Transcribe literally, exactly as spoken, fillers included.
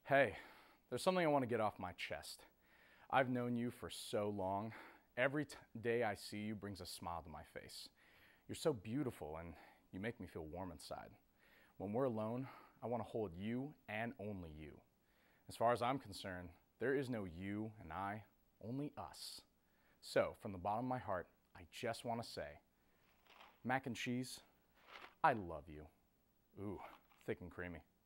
Hey, there's something I want to get off my chest. I've known you for so long. Every t- day I see you brings a smile to my face. You're so beautiful and you make me feel warm inside. When we're alone, I want to hold you and only you. As far as I'm concerned, there is no you and I, only us. So, from the bottom of my heart, I just want to say, mac and cheese, I love you. Ooh, thick and creamy.